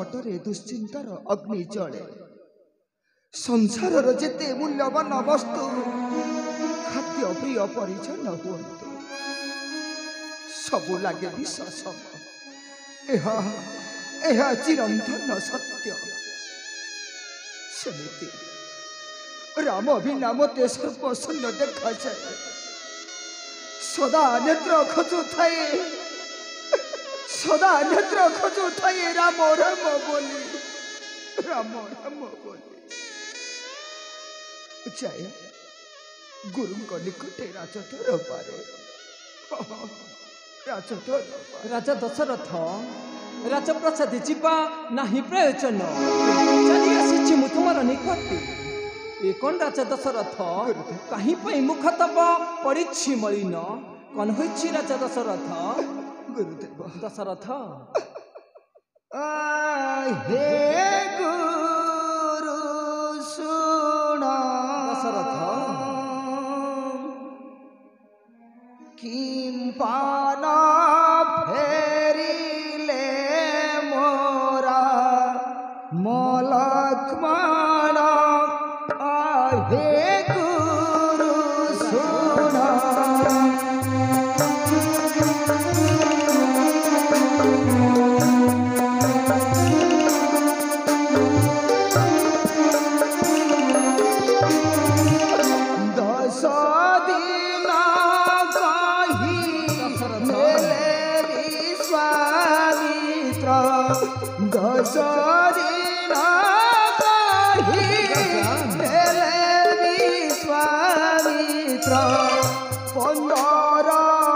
पटरे दुश्चिंतार अग्नि जले संसार जेते मूल्यवान वस्तु खाद्य प्रिय परिचन हुअन्तु सबु लागे विश्वासम चिरंतन सत्य सेमिति राम बिना मते सर्वशून्य देखा जाए सदा नेत्र खचु थाए सदा नेत्र खचु थाए राम राम बोली जाए गुरु निकटे राजधर पारे राजा दशरथ राजप्रसाद जीवा नाही प्रयोजन चली आसी मु तुम निकटे ए कौन राजा दशरथ कहीं पर मुख तब पड़ी मलिन कौन हो राजा दशरथ गुरुदेव दशरथ हे गुरु सुना दशरथ किं पाना फेरिले मोरा मलक्ष्मण हे गुरु सुना विश्वामित्र 15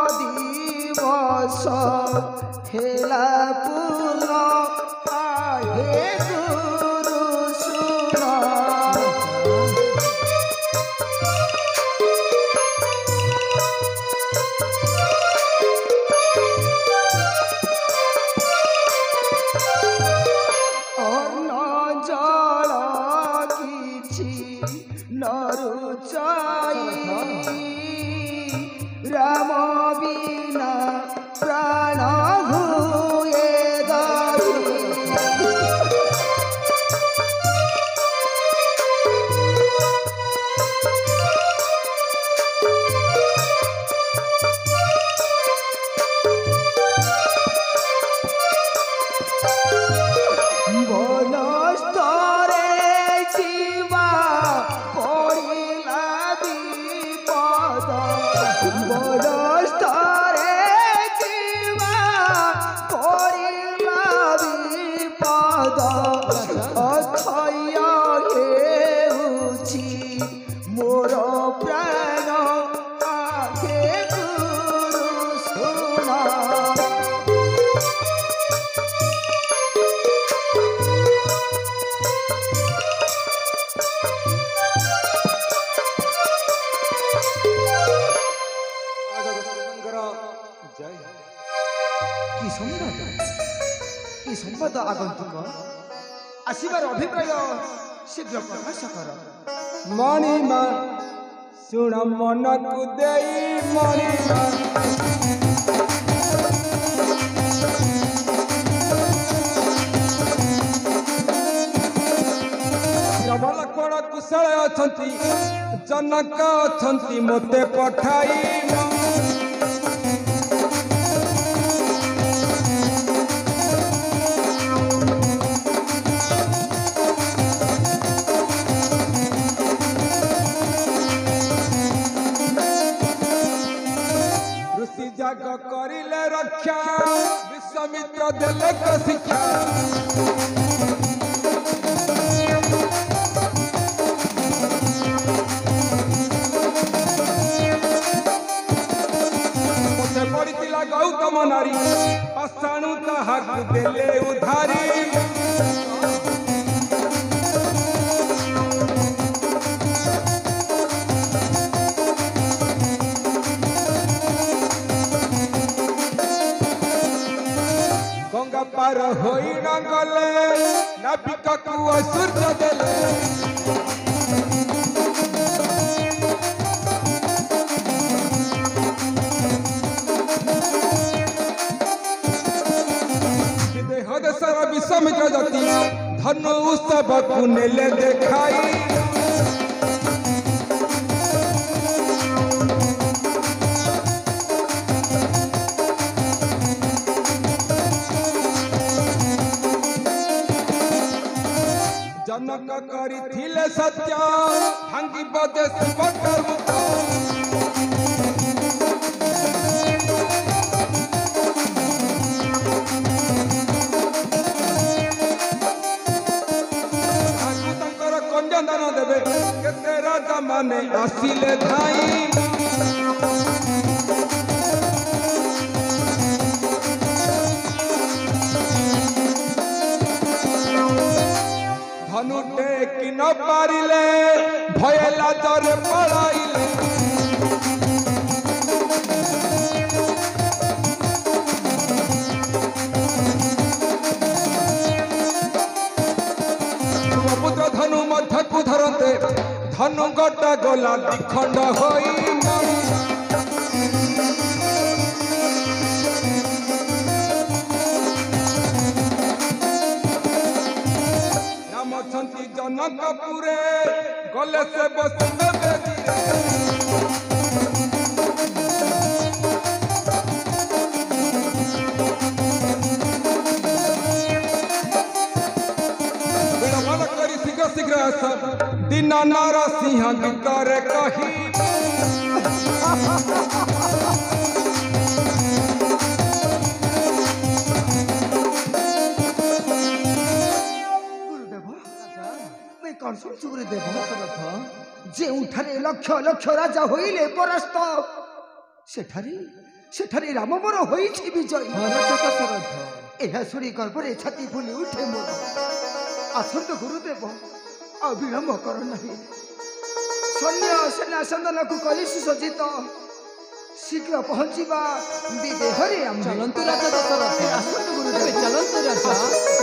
दिवस हेला पूर्ण हे गुरु सुना राम बिना प्राण हुए बनस्तरे जीवा पड़िला विपद बनस्तरे जीवा पड़िला विपद अथय हेउछि मोर प्राण आगे गुरु सुना कि संवाद आगंतुक आसबार अभिप्राय शीघ्र प्रकाश कर मणिमा सुण मन को दे मणिमा प्रबल कोण कुशल अछंती जनक अछंती मते पठाई जाग करिले रक्षा विश्वामित्र देले को शिक्षा मते पड़ितिला गौतम नारी पाषाणु ताहाकु देले उधारी पार होई न गले नाविक को सूर्य देले देह देशर विश्व धनु सबको नेले देखाई जनक करिथिले सत्य भांगी बदे सुबकर्म दान देवे केते राजा माने आसिले धाई धनु टेकी न पारिले भयला जरे पड़ाइले धनु मध्य को धरते धनु गोटा गोला दिखंड होई रामचंद्र जनकपुरे गले से बसुदेव दीना नारा सिंह करे कही गुरुदेव मैं कौन सुन गुरुदेव जे उठारे लक्ष लक्ष राजा होइले परास्त सेठारे राम मोर होइछि विजय एहा सुरी गर्भरे छाती फुली उठे मोर आसंत गुरुदेव अविलंब कर नहीं सैन्य सेना संदन को कली सुसज्जित शीघ्र पहुंचवा विदेहरे चलंतु राजा दशरथ आसंत गुरुदेव चलंतु राजा